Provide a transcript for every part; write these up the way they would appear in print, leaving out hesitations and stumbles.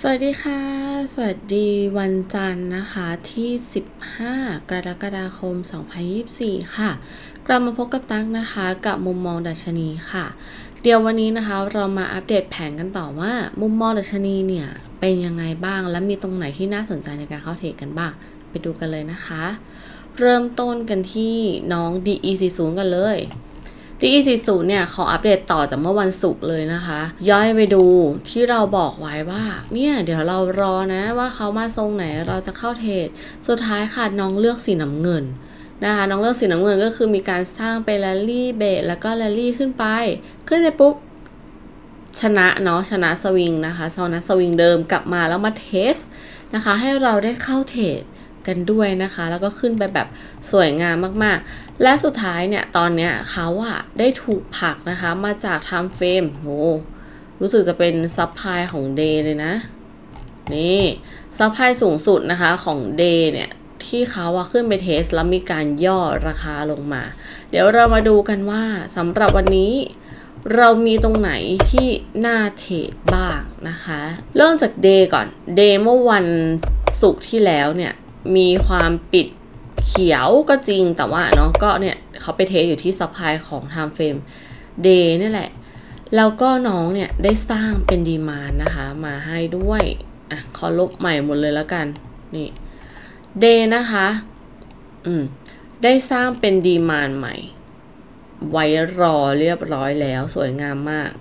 สวัสดีค่ะสวัสดีวันจันทร์นะคะที่15กรกฎาคม2024ค่ะกลับมาพบกับตั๊กนะคะกับมุมมองดัชนีค่ะเดี๋ยววันนี้นะคะเรามาอัปเดตแผนกันต่อว่ามุมมองดัชนีเนี่ยเป็นยังไงบ้างและมีตรงไหนที่น่าสนใจในการเข้าเทรดกันบ้างไปดูกันเลยนะคะเริ่มต้นกันที่น้อง DE40 กันเลย DE40 เนี่ยขออัปเดตต่อจากเมื่อวันศุกร์เลยนะคะย้อนไปดูที่เราบอกไว้ว่าเนี่ยเดี๋ยวเรารอนะว่าเขามาทรงไหนเราจะเข้าเทรดสุดท้ายค่ะน้องเลือกสีน้ำเงินนะคะน้องเลือกสีน้ำเงินก็คือมีการสร้างไปแรลลี่เบสแล้วก็แรลลี่ขึ้นไปปุ๊บชนะเนาะชนะสวิงนะคะชนะสวิงเดิมกลับมาแล้วมาเทสนะคะให้เราได้เข้าเทรดกันด้วยนะคะแล้วก็ขึ้นไปแบบสวยงามมากๆและสุดท้ายเนี่ยตอนเนี้ยเขาอะได้ถูกผลักนะคะมาจากไทม์เฟรมโหรู้สึกจะเป็นซับไพลายของ Day เลยนะนี่ซับไพลายสูงสุดนะคะของ Day เนี่ยที่เขาอะขึ้นไปเทสแล้วมีการย่อราคาลงมาเดี๋ยวเรามาดูกันว่าสำหรับวันนี้เรามีตรงไหนที่น่าเทรดบ้างนะคะเริ่มจาก Day ก่อน Day เมื่อวันศุกร์ที่แล้วเนี่ยมีความปิดเขียวก็จริงแต่ว่าเนาะก็เนี่ยเขาไปเทสอยู่ที่ซัพพลายของ Time Frame Day นี่แหละแล้วก็น้องเนี่ยได้สร้างเป็นดีมานด์นะคะมาให้ด้วยขอลบใหม่หมดเลยแล้วกันนี่ Day นะคะได้สร้างเป็นดีมานด์ใหม่ไว้รอเรียบร้อยแล้วสวยงามมาก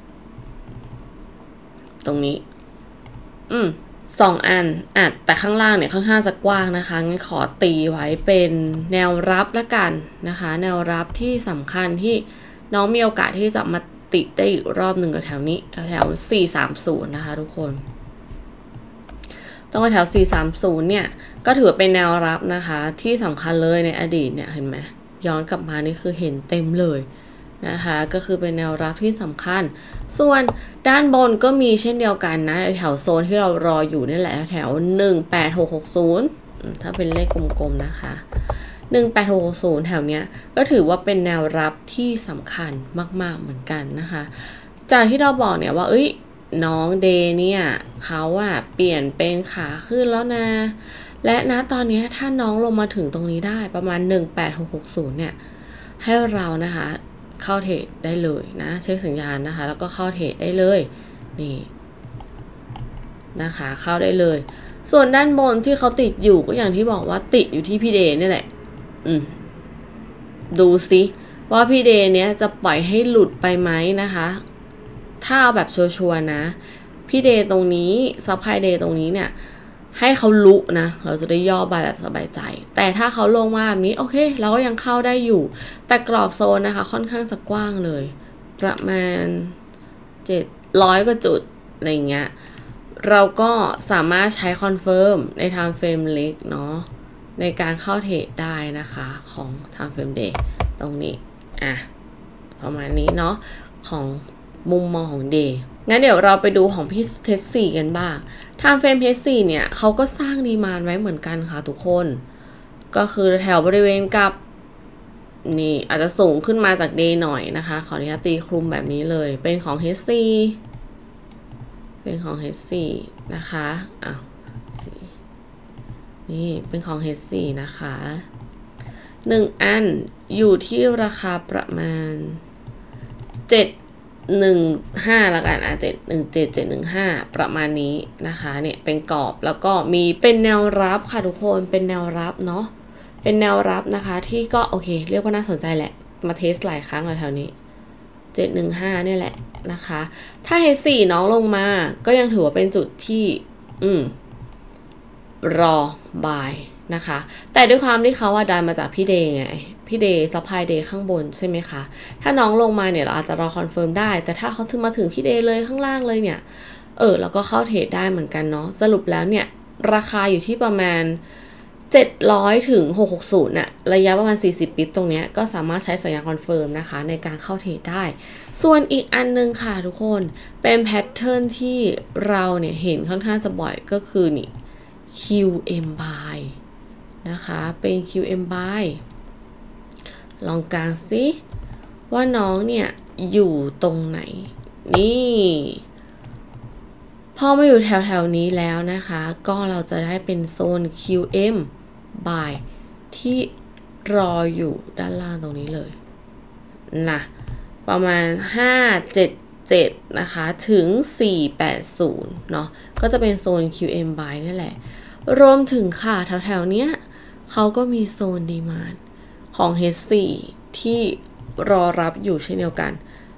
ตรงนี้2 อันแต่ข้างล่างเนี่ยค่อนข้างจะกว้างนะคะงั้นขอตีไว้เป็นแนวรับละกันนะคะแนวรับที่สำคัญที่น้องมีโอกาสที่จะมาติดได้อีกรอบหนึ่งกับแถวนี้แถว430นะคะทุกคนต้องไปแถว430เนี่ยก็ถือเป็นแนวรับนะคะที่สำคัญเลยในอดีตเนี่ยเห็นไหมย้อนกลับมานี่คือเห็นเต็มเลยนะคะก็คือเป็นแนวรับที่สำคัญส่วนด้านบนก็มีเช่นเดียวกันนะแถวโซนที่เรารออยู่นี่แหละแถว18660ถ้าเป็นเลขกลมๆนะคะ18660แถวเนี้ยก็ถือว่าเป็นแนวรับที่สำคัญมากๆเหมือนกันนะคะจากที่เราบอกเนี่ยว่าน้องเดย์เนี่ยเขาเปลี่ยนเป็นขาขึ้นแล้วนะและนะตอนนี้ถ้าน้องลงมาถึงตรงนี้ได้ประมาณ18660เนี่ยให้เรานะคะเข้าเทรดได้เลยนะเช็คสัญญาณนะคะแล้วก็เข้าเทรดได้เลยนี่นะคะเข้าได้เลยส่วนด้านบนที่เขาติดอยู่ก็อย่างที่บอกว่าติดอยู่ที่พี่เดย์นี่แหละดูซิว่าพี่เดย์เนี้ยจะปล่อยให้หลุดไปไหมนะคะถ้าเอาแบบชัวร์ๆนะพี่เดย์ตรงนี้ซับไพเดย์ตรงนี้เนี่ยให้เขาลุนะเราจะได้ย่อบายแบบสบายใจแต่ถ้าเขาลงมาแบบนี้โอเคเราก็ยังเข้าได้อยู่แต่กรอบโซนนะคะค่อนข้างจะกว้างเลยประมาณ700กว่าจุดอะไรเงี้ยเราก็สามารถใช้คอนเฟิร์มใน time frame เล็กเนาะในการเข้าเทรดได้นะคะของ time frame day ตรงนี้ประมาณนี้เนาะของมุมมองของ day งั้นเดี๋ยวเราไปดูของพี่เทส4กันบ้าง Time Frame H4 เนี่ยเขาก็สร้างดีมานด์ไว้เหมือนกันค่ะทุกคนก็คือแถวบริเวณกับนี่อาจจะสูงขึ้นมาจาก Day หน่อยนะคะขออนุญาตตีคลุมแบบนี้เลยเป็นของ H4 เป็นของ H4 นะคะนี่เป็นของ H4 นะคะ1 อันอยู่ที่ราคาประมาณ715แล้วกัน717-715ประมาณนี้นะคะเนี่ยเป็นกรอบแล้วก็มีเป็นแนวรับค่ะทุกคนเป็นแนวรับเนาะเป็นแนวรับนะคะที่ก็โอเคเรียกว่าน่าสนใจแหละมาเทสหลายครั้งแถวนี้715เนี่ยแหละนะคะถ้า H4 น้องลงมาก็ยังถือว่าเป็นจุดที่รอบายนะคะแต่ด้วยความที่เขาดันมาจากพี่เดย์ไงพี่เดย์ซัพพลายเดย์ข้างบนใช่ไหมคะถ้าน้องลงมาเนี่ยเราอาจจะรอคอนเฟิร์มได้แต่ถ้าเขาถึงมาถึงพี่เดย์เลยข้างล่างเลยเนี่ยเราก็เข้าเทรดได้เหมือนกันเนาะสรุปแล้วเนี่ยราคาอยู่ที่ประมาณ700ถึง660น่ะระยะประมาณ40ปิ๊บตรงเนี้ยก็สามารถใช้สัญญาณคอนเฟิร์มนะคะในการเข้าเทรดได้ส่วนอีกอันนึงค่ะทุกคนเป็นแพทเทิร์นที่เราเนี่ยเห็นค่อนข้างจะบ่อยก็คือนี่ QM buy นะคะเป็น QM buy ลองกางซิว่าน้องเนี่ยอยู่ตรงไหนนี่พพอมาอยู่แถวๆนี้แล้วนะคะก็เราจะได้เป็นโซน QM buy ที่รออยู่ด้านล่างตรงนี้เลยนะประมาณ577นะคะถึง480เนาะก็จะเป็นโซน QM buy นี่แหละรวมถึงค่ะแถวๆเนี้ยเขาก็มีโซนดีมานด์ของ H4 ที่รอรับอยู่เช่นเดียวกัน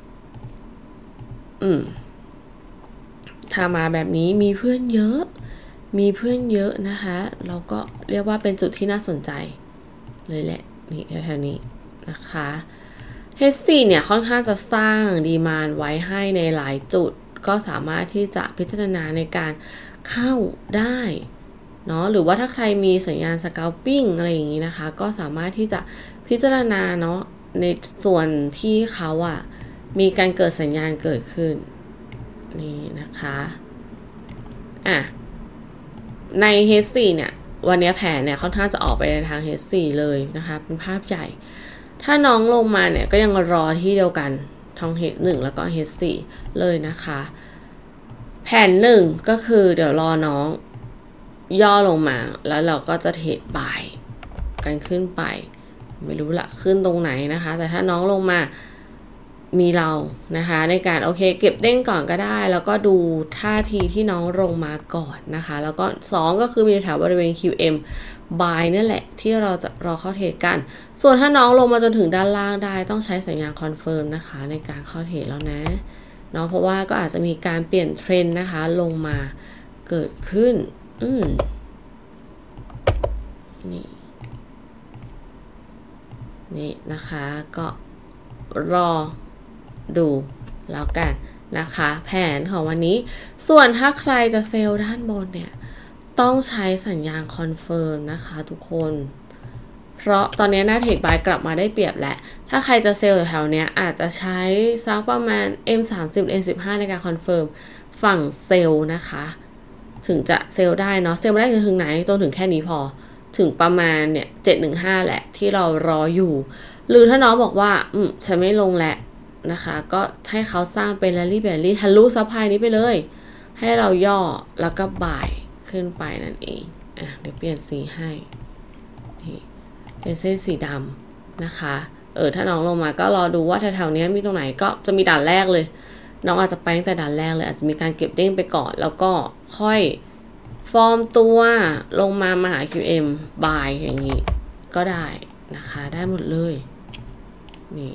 ถ้ามาแบบนี้มีเพื่อนเยอะนะคะเราก็เรียกว่าเป็นจุดที่น่าสนใจเลยแหละนี่แถวๆนี้นะคะ H4 เนี่ยค่อนข้างจะสร้างดีมานด์ไว้ให้ในหลายจุดก็สามารถที่จะพิจารณาในการเข้าได้เนาะหรือว่าถ้าใครมีสัญญาณสแกลปิ้งอะไรอย่างนี้นะคะก็สามารถที่จะพิจารณาเนาะในส่วนที่เขามีการเกิดสัญญาณเกิดขึ้นนี่นะคะใน H4 เนี่ยวันนี้แผนเนี่ยค่อนข้างจะออกไปในทาง H4 เลยนะคะเป็นภาพใหญ่ถ้าน้องลงมาเนี่ยก็ยังรอที่เดียวกันท้อง H1 แล้วก็ H4 เลยนะคะแผน1ก็คือเดี๋ยวรอน้องย่อลงมาแล้วเราก็จะเทรดบ่ายกันขึ้นไปไม่รู้ละขึ้นตรงไหนนะคะแต่ถ้าน้องลงมามีเรานะคะในการโอเคเก็บเด้งก่อนก็ได้แล้วก็ดูท่าทีที่น้องลงมาก่อนนะคะแล้วก็2ก็คือมีแถวบริเวณ QM buy นั่นแหละที่เราจะรอเข้าเทรดกันส่วนถ้าน้องลงมาจนถึงด้านล่างได้ต้องใช้สัญญาณคอนเฟิร์มนะคะในการเข้าเทรดแล้วนะเนาะเพราะว่าก็อาจจะมีการเปลี่ยนเทรนด์นะคะลงมาเกิดขึ้นนี่นะคะก็รอดูแล้วกันนะคะแผนของวันนี้ส่วนถ้าใครจะเซลล์ด้านบนเนี่ยต้องใช้สัญญาณคอนเฟิร์มนะคะทุกคนเพราะตอนนี้หน้าเทรดบายกลับมาได้เปรียบแหละถ้าใครจะเซลล์แถวเนี้ยอาจจะใช้สักประมาณ M30 M15 ในการคอนเฟิร์มฝั่งเซลล์นะคะถึงจะเซลล์ได้เนาะเซลล์ได้ถึงไหนจนถึงแค่นี้พอถึงประมาณเนี่ย715แหละที่เรารออยู่หรือถ้าน้องบอกว่าฉันไม่ลงแหละนะคะก็ให้เขาสร้างเป็นแรลลี่แบลลี่ทะลุซัพพลายนี้ไปเลยให้เราย่อแล้วก็บ่ายขึ้นไปนั่นเองเดี๋ยวเปลี่ยนสีให้นี่เป็นเส้นสีดำนะคะถ้าน้องลงมาก็รอดูว่าแถวๆนี้มีตรงไหนก็จะมีด่านแรกเลยน้องอาจจะไปตั้งแต่ด่านแรกเลยอาจจะมีการเก็บเด้งไปก่อนแล้วก็ค่อยฟอร์มตัวลงมาหา QM buy อย่างนี้ก็ได้นะคะได้หมดเลยนี่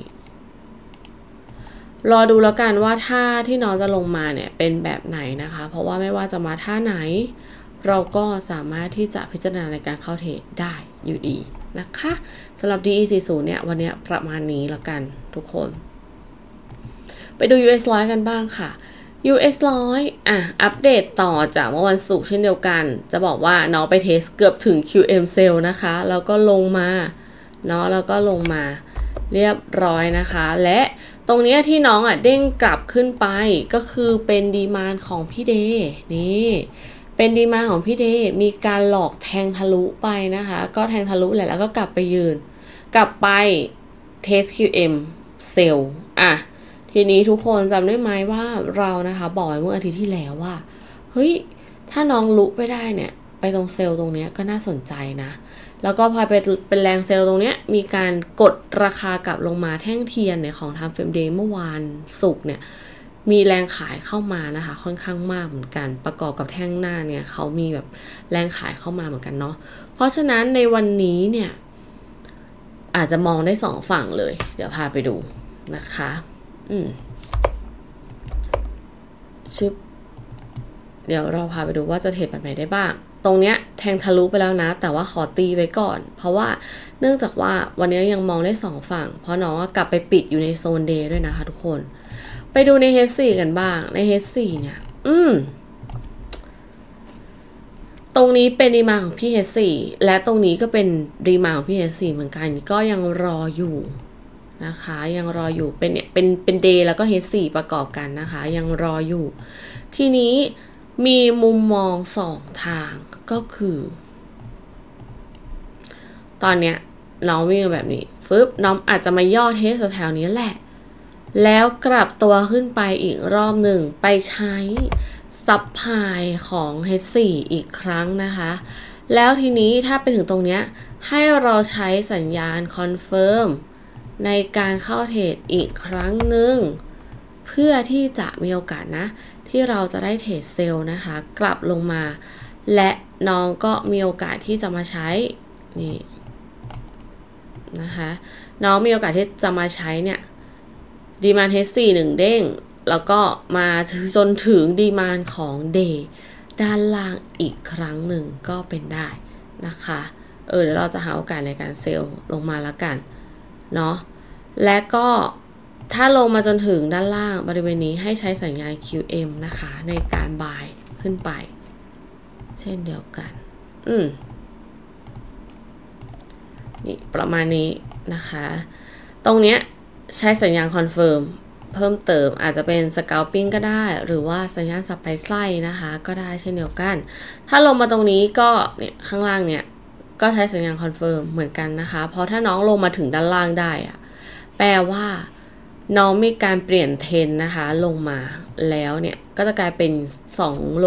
รอดูแล้วกันว่าท่าที่น้องจะลงมาเนี่ยเป็นแบบไหนนะคะเพราะว่าไม่ว่าจะมาท่าไหนเราก็สามารถที่จะพิจารณาในการเข้าเทรดได้อยู่ดีนะคะสำหรับ DE40 เนี่ยวันนี้ประมาณนี้แล้วกันทุกคนไปดู US 100กันบ้างค่ะ US 100อัปเดตต่อจากเมื่อวันศุกร์เช่นเดียวกันจะบอกว่าน้องไปเทสเกือบถึง QM Cell นะคะแล้วก็ลงมาเนาะแล้วก็ลงมาเรียบร้อยนะคะและตรงนี้ที่น้องเด้งกลับขึ้นไปก็คือเป็นดีมานด์ของพี่เดย์นี่เป็นดีมานด์ของพี่เดย์มีการหลอกแทงทะลุไปนะคะก็แทงทะลุแหละแล้วก็กลับไปยืนกลับไปเทส QM Cell ทีนี้ทุกคนจำได้ไหมว่าเรานะคะบอกไว้เมื่ออาทิตย์ที่แล้วว่าเฮ้ยถ้าน้องลุไปได้เนี่ยไปตรงเซลล์ตรงนี้ก็น่าสนใจนะแล้วก็พอเป็นแรงเซลล์ตรงนี้มีการกดราคากลับลงมาแท่งเทียนเนี่ยของทางเฟรมเดย์เมื่อวานศุกร์เนี่ยมีแรงขายเข้ามานะคะค่อนข้างมากเหมือนกันประกอบกับแท่งหน้าเนี่ยเขามีแบบแรงขายเข้ามาเหมือนกันเนาะเพราะฉะนั้นในวันนี้เนี่ยอาจจะมองได้2ฝั่งเลยเดี๋ยวพาไปดูนะคะเดี๋ยวเราพาไปดูว่าจะเทรดแบบไหนได้บ้างตรงเนี้ยแทงทะลุไปแล้วนะแต่ว่าขอตีไว้ก่อนเพราะว่าเนื่องจากว่าวันนี้ยังมองได้2ฝั่งเพราะน้องกลับไปปิดอยู่ในโซนเดย์ด้วยนะคะทุกคนไปดูใน H4 กันบ้างใน H4 เนี่ยตรงนี้เป็นดีมานด์ของพี่ H4 และตรงนี้ก็เป็นดีมานด์ของพี่ H4 เหมือนกันก็ยังรออยู่นะคะยังรออยู่เป็นเนี่ยเป็นเดย์แล้วก็ H4 ประกอบกันนะคะยังรออยู่ทีนี้มีมุมมอง2ทางก็คือตอนเนี้ยน้องวิ่งแบบนี้น้องอาจจะมาย่อเทสแถวนี้แหละแล้วกลับตัวขึ้นไปอีกรอบหนึ่งไปใช้ซับพลายของ H4 อีกครั้งนะคะแล้วทีนี้ถ้าไปถึงตรงเนี้ยให้เราใช้สัญญาณคอนเฟิร์มในการเข้าเทรดอีกครั้งหนึ่งเพื่อที่จะมีโอกาสนะที่เราจะได้เทรดเซลล์นะคะกลับลงมาและน้องก็มีโอกาสที่จะมาใช้นี่นะคะน้องมีโอกาสที่จะมาใช้เนี่ยดีมานด์ H4 1 เด้งแล้วก็มาจนถึงดีมานด์ของ Day ด้านล่างอีกครั้งหนึ่งก็เป็นได้นะคะเดี๋ยวเราจะหาโอกาสในการเซลล์ลงมาแล้วกันเนาะและก็ถ้าลงมาจนถึงด้านล่างบริเวณนี้ให้ใช้สัญญาณ QM นะคะในการบายขึ้นไปเช่นเดียวกันนี่ประมาณนี้นะคะตรงเนี้ยใช้สัญญาณคอนเฟิร์มเพิ่มเติมอาจจะเป็น scalping ก็ได้หรือว่าสัญญาณ supply side นะคะก็ได้เช่นเดียวกันถ้าลงมาตรงนี้ก็เนี่ยข้างล่างเนี่ยก็ใช้สัญญาณคอนเฟิร์มเหมือนกันนะคะเพราะถ้าน้องลงมาถึงด้านล่างได้อะแปลว่าน้องมีการเปลี่ยนเทรนนะคะลงมาแล้วเนี่ยก็จะกลายเป็น2โล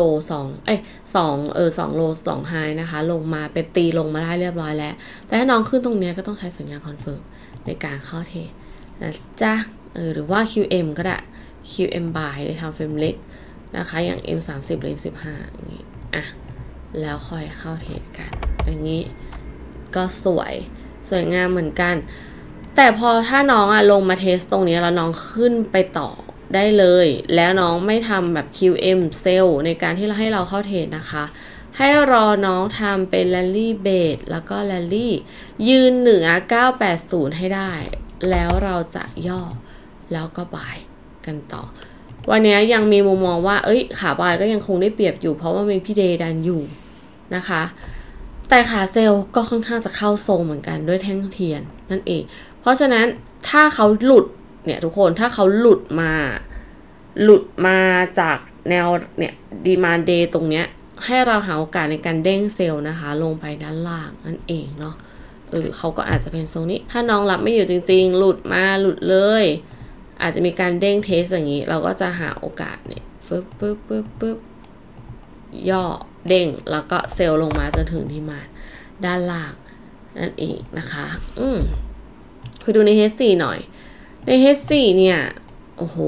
2โล2ไฮนะคะลงมาเป็นตีลงมาได้เรียบร้อยแล้วแต่ถ้าน้องขึ้นตรงนี้ก็ต้องใช้สัญญาณคอนเฟิร์มในการเข้าเทรดนะจ๊ะหรือว่า QM ก็ได้ QM buy ในทำเฟรมเล็กนะคะอย่าง M30 หรือ M15 อย่างนี้แล้วค่อยเข้าเทรดกันอย่างนี้ก็สวยงามเหมือนกันแต่พอถ้าน้องลงมาเทสตรงนี้แล้วน้องขึ้นไปต่อได้เลยแล้วน้องไม่ทำแบบ QM sell ในการที่เราให้เราเข้าเทรดนะคะให้รอน้องทำเป็น Rally Bait แล้วก็ Rally ยืนเหนือ980ให้ได้แล้วเราจะย่อแล้วก็บายกันต่อวันนี้ยังมีมุมมองว่าขาบายก็ยังคงได้เปรียบอยู่เพราะว่ามีพี่เดย์ดันอยู่นะคะแต่ขาเซลล์ก็ค่อนข้างจะเข้าทรงเหมือนกันด้วยแท่งเทียนนั่นเองเพราะฉะนั้นถ้าเขาหลุดเนี่ยทุกคนถ้าเขาหลุดมาจากแนวเนี่ยดีมานด์เดย์ตรงเนี้ยให้เราหาโอกาสในการเด้งเซลล์นะคะลงไปด้านล่างนั่นเองเนาะเขาก็อาจจะเป็นทรงนี้ถ้าน้องรับไม่อยู่จริงๆหลุดเลยอาจจะมีการเด้งเทสอย่างนี้เราก็จะหาโอกาสเนี่ยปึ๊บย่อเด้งแล้วก็เซลล์ลงมาจนถึงที่มาด้านล่างนั่นเองนะคะไปดูใน H4 หน่อยใน H4 เนี่ยโอ้โห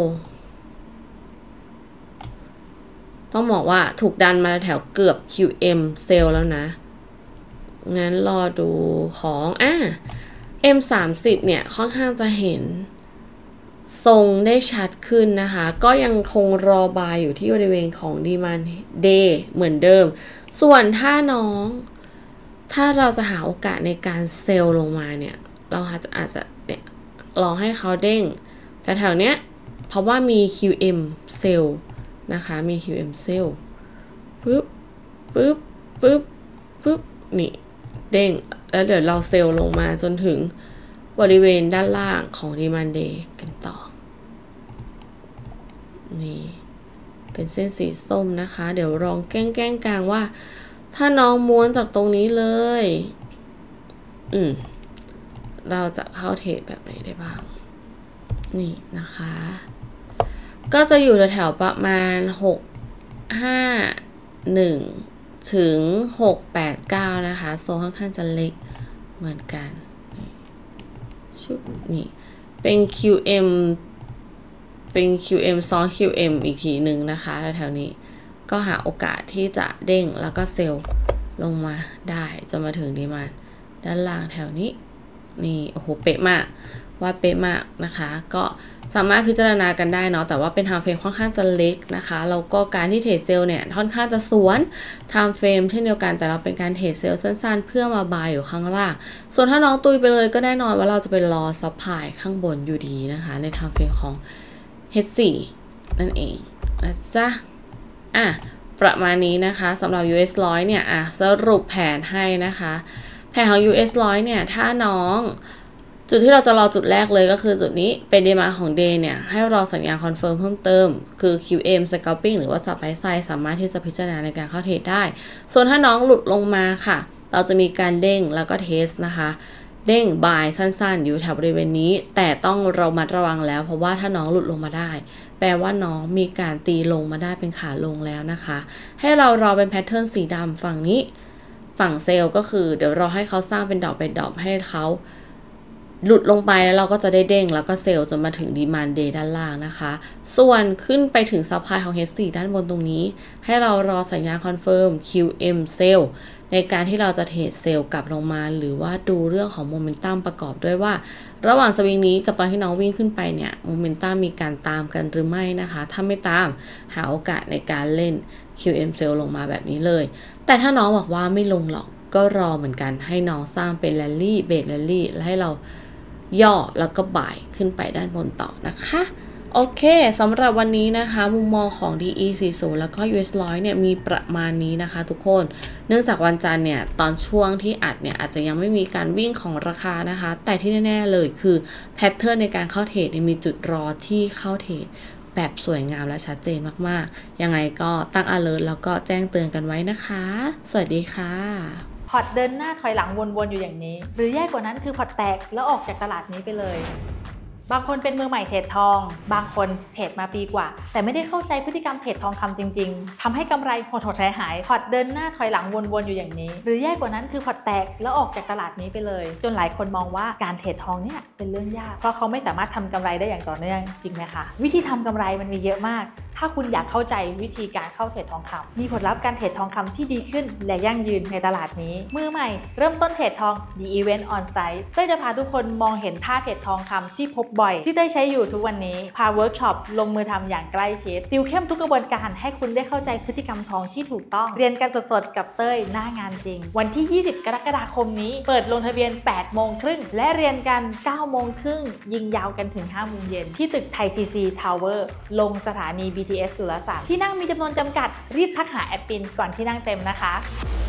ต้องบอกว่าถูกดันมาแถวเกือบ QM เซลล์แล้วนะงั้นรอดูของM30 เนี่ยค่อนข้างจะเห็นทรงได้ชัดขึ้นนะคะก็ยังคงรอบายอยู่ที่บริเวณของ Demand Day เหมือนเดิมส่วนถ้าเราจะหาโอกาสในการเซลล์ลงมาเนี่ยเราอาจจะเนี่ยลองให้เขาเด้งแต่แถวเนี้ยเพราะว่ามี QM เซลล์นะคะมี QM เซลล์ปึ๊บนี่เด้งแล้วเดี๋ยวเราเซลล์ลงมาจนถึงบริเวณด้านล่างของ Demand Day กันต่อนี่เป็นเส้นสีส้มนะคะเดี๋ยวลองแกล้งกลางว่าถ้าน้องม้วนจากตรงนี้เลยเราจะเข้าเทรดแบบไหนได้บ้างนี่นะคะก็จะอยู่แถวประมาณ651ถึง689นะคะโซนค่อนข้างจะเล็กเหมือนกันชุดนี่เป็น QM ซ้อน QM อีกทีหนึ่งนะคะแถวนี้ก็หาโอกาสที่จะเด้งแล้วก็เซลล์ลงมาได้จะมาถึงดีมานด์ด้านล่างแถวนี้นี่โอ้โหเป๊ะมากว่าเป๊ะมากนะคะก็สามารถพิจารณากันได้เนาะแต่ว่าเป็นไทม์เฟรมค่อนข้างจะเล็กนะคะแล้วก็การที่เทรดเซลล์เนี่ยค่อนข้างจะสวนไทม์เฟรมเช่นเดียวกันแต่เราเป็นการเทรดเซลล์สั้นๆเพื่อมาบายอยู่ข้างล่างส่วนถ้าน้องตุยไปเลยก็แน่นอนว่าเราจะไปรอซัพพลายข้างบนอยู่ดีนะคะในไทม์เฟรมของ H4 นั่นเองนะจ๊ะประมาณนี้นะคะสำหรับ US 100เนี่ยสรุปแผนให้นะคะแผนของ US 100เนี่ยถ้าน้องจุดที่เราจะรอจุดแรกเลยก็คือจุดนี้เป็นดีมาของ Day เนี่ยให้รอสัญญาณคอนเฟิร์มเพิ่มเติมคือ QM scalping หรือว่า supply side สามารถที่จะพิจารณาในการเข้าเทรดได้ส่วนถ้าน้องหลุดลงมาค่ะเราจะมีการเด้งแล้วก็เทสนะคะเด้งบายสั้นๆอยู่แถวบริเวณนี้แต่ต้องระมัดระวังแล้วเพราะว่าถ้าน้องหลุดลงมาได้แปลว่าน้องมีการตีลงมาได้เป็นขาลงแล้วนะคะให้เรารอเป็นแพทเทิร์นสีดำฝั่งนี้ฝั่งเซลล์ก็คือเดี๋ยวรอให้เขาสร้างเป็นดอกให้เขาหลุดลงไปแล้วเราก็จะได้เด้งแล้วก็เซลล์จนมาถึงดีมานด์เดย์ด้านล่างนะคะส่วนขึ้นไปถึงซัพพลายของ H4 ด้านบนตรงนี้ให้เรารอสัญญาณคอนเฟิร์ม QM เซลล์ในการที่เราจะเทรดเซลล์กลับลงมาหรือว่าดูเรื่องของโมเมนตัมประกอบด้วยว่าระหว่างสวิงนี้กับตอนที่น้องวิ่งขึ้นไปเนี่ยโมเมนตัมมีการตามกันหรือไม่นะคะถ้าไม่ตามหาโอกาสในการเล่น QM เซลล์ลงมาแบบนี้เลยแต่ถ้าน้องบอกว่าไม่ลงหรอกก็รอเหมือนกันให้น้องสร้างเป็นแรลลี่เบสแรลลี่และให้เราย่อแล้วก็บ่ายขึ้นไปด้านบนต่อนะคะโอเคสำหรับวันนี้นะคะมุมมองของ DE40 แล้วก็ US 100เนี่ยมีประมาณนี้นะคะทุกคนเนื่องจากวันจันทร์เนี่ยตอนช่วงที่อัดเนี่ยอาจจะยังไม่มีการวิ่งของราคานะคะแต่ที่แน่ๆเลยคือแพทเทิร์นในการเข้าเทรดมีจุดรอที่เข้าเทรดแบบสวยงามและชัดเจนมากๆยังไงก็ตั้ง alert แล้วก็แจ้งเตือนกันไว้นะคะสวัสดีค่ะพอร์ตเดินหน้าถอยหลังวนๆอยู่อย่างนี้หรือแย่กว่านั้นคือพอร์ตแตกแล้วออกจากตลาดนี้ไปเลยบางคนเป็นมือใหม่เทรดทองบางคนเทรดมาปีกว่าแต่ไม่ได้เข้าใจพฤติกรรมเทรดทองคำจริงๆทำให้กำไรหดหายพอร์ตเดินหน้าถอยหลังวนๆอยู่อย่างนี้หรือแย่กว่านั้นคือพอร์ตแตกแล้วออกจากตลาดนี้ไปเลยจนหลายคนมองว่าการเทรดทองเนี่ยเป็นเรื่องยากเพราะเขาไม่สามารถทำกำไรได้อย่างต่อเนื่องจริงไหมคะวิธีทำกำไรมันมีเยอะมากถ้าคุณอยากเข้าใจวิธีการเข้าเทรดทองคำมีผลลัพธ์การเทรดทองคำที่ดีขึ้นและยั่งยืนในตลาดนี้มือใหม่เริ่มต้นเทรดทอง The Event On Site เต้ยจะพาทุกคนมองเห็นท่าเทรดทองคำที่พบบ่อยที่เต้ยใช้อยู่ทุกวันนี้พาเวิร์กช็อปลงมือทำอย่างใกล้ชิดติวเข้มทุกกระบวนการให้คุณได้เข้าใจพฤติกรรมทองที่ถูกต้องเรียนกันสดๆกับเต้ยหน้างานจริงวันที่ 20 กรกฎาคมนี้เปิดลงทะเบียน 8 โมงครึ่งและเรียนกัน 9 โมงครึ่งยิงยาวกันถึง 5 โมงเย็นที่ตึกไทย TC Tower ลงสถานี BTS สุรศักดิ์ที่นั่งมีจำนวนจำกัดรีบทักหาแอดมินก่อนที่นั่งเต็มนะคะ